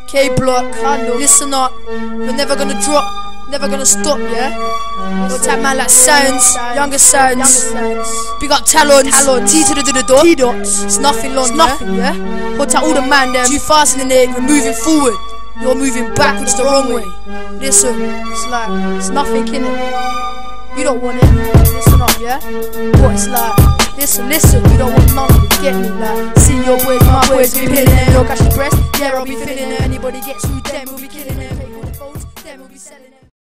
K-block, listen up. We're never gonna drop, never gonna stop, yeah? Got type man like Sounds, younger Sounds. Big up Talons, T to the dot. T-dots. It's nothing long, yeah? Hold tight all the man them. Too fast in the name, we're moving forward. You're moving backwards the wrong way. Listen, it's like, it's nothing in it. You don't want it, listen up, yeah? What it's like, listen, you don't want none of it, get me? Like, see your boys, my boys, be pinning them, you'll catch the breast. Yeah, I'll be feeling it, anybody gets through them, we'll be killing them. Take all the phones, then we'll be selling it.